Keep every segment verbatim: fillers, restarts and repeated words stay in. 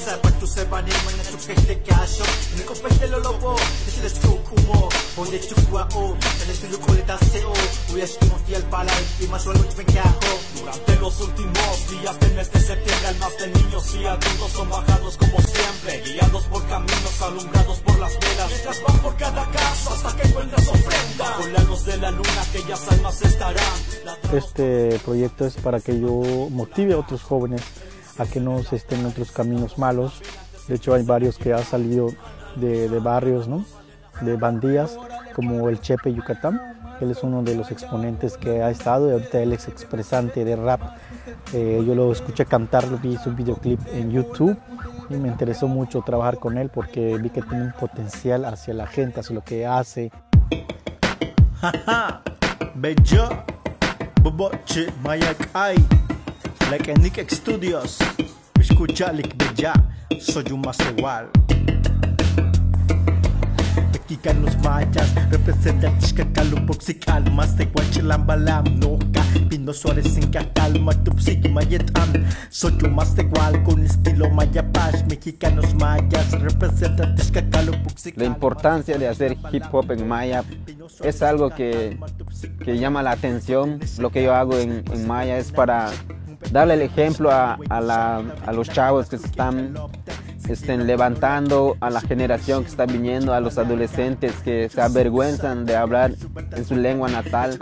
Durante los últimos días del mes de septiembre, almas de niños y adultos son bajados como siempre, guiados por caminos alumbrados por las velas, mientras van por cada casa hasta que encuentras ofrenda. Con la luz de la luna aquellas almas estarán. Este proyecto es para que yo motive a otros jóvenes a que no se estén en otros caminos malos. De hecho hay varios que han salido de, de barrios, ¿no?, de bandías, como el Chepe Yucatán. Él es uno de los exponentes que ha estado y ahorita él es expresante de rap. Eh, yo lo escuché cantar, vi su videoclip en YouTube y me interesó mucho trabajar con él porque vi que tiene un potencial hacia la gente, hacia lo que hace. Haha, bello, boboche, mayak ay, like Nick Studios, escucha like bella, soy un más igual. Mexicanos mayas representan Tixcacalupocsical, más de Guachilambalam, Noca, Pino Suárez en Cacalma, Tupsic, Mayetam. Soy un más igual con estilo mayapash. Mexicanos mayas representan Tixcacalupocsical. La importancia de hacer hip hop en maya es algo que, que llama la atención. Lo que yo hago en, en maya es para darle el ejemplo a, a, la, a los chavos que se están estén levantando, a la generación que está viniendo, a los adolescentes que se avergüenzan de hablar en su lengua natal.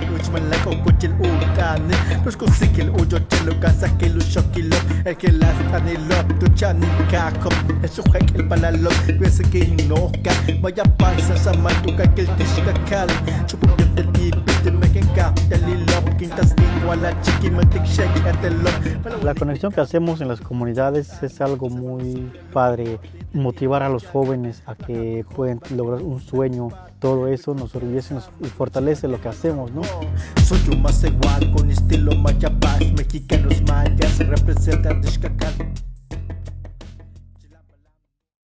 La conexión que hacemos en las comunidades es algo muy padre, motivar a los jóvenes a que pueden lograr un sueño. Todo eso nos orgullece y fortalece lo que hacemos, ¿no? Soy un más igual con estilo mayapash. Mexicanos mayas representan Tixcacal.